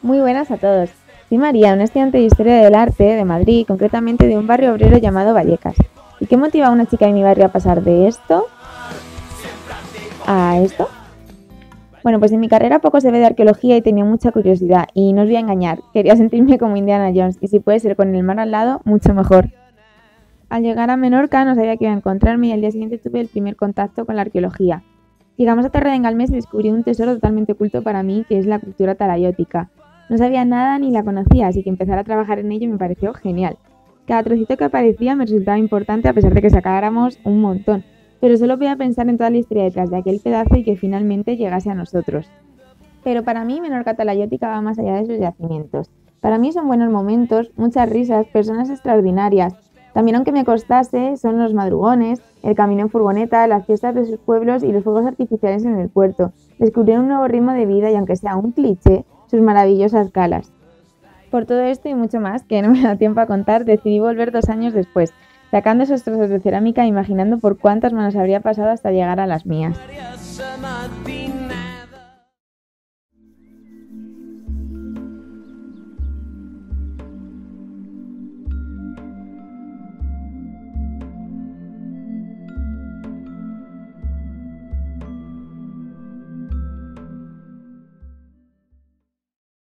Muy buenas a todos. Soy María, una estudiante de Historia del Arte de Madrid, concretamente de un barrio obrero llamado Vallecas. ¿Y qué motiva a una chica de mi barrio a pasar de esto a esto? Bueno, pues en mi carrera poco se ve de arqueología y tenía mucha curiosidad. Y no os voy a engañar, quería sentirme como Indiana Jones y si puede ser con el mar al lado, mucho mejor. Al llegar a Menorca no sabía qué iba a encontrarme y al día siguiente tuve el primer contacto con la arqueología. Llegamos a Terra de Galmés y descubrí un tesoro totalmente oculto para mí, que es la cultura talayótica. No sabía nada ni la conocía, así que empezar a trabajar en ello me pareció genial. Cada trocito que aparecía me resultaba importante a pesar de que sacáramos un montón, pero solo podía pensar en toda la historia detrás de aquel pedazo y que finalmente llegase a nosotros. Pero para mí Menorca talayótica va más allá de sus yacimientos. Para mí son buenos momentos, muchas risas, personas extraordinarias. También, aunque me costase, son los madrugones, el camino en furgoneta, las fiestas de sus pueblos y los fuegos artificiales en el puerto. Descubrir un nuevo ritmo de vida y, aunque sea un cliché, sus maravillosas calas. Por todo esto y mucho más, que no me da tiempo a contar, decidí volver 2 años después, sacando esos trozos de cerámica e imaginando por cuántas manos habría pasado hasta llegar a las mías.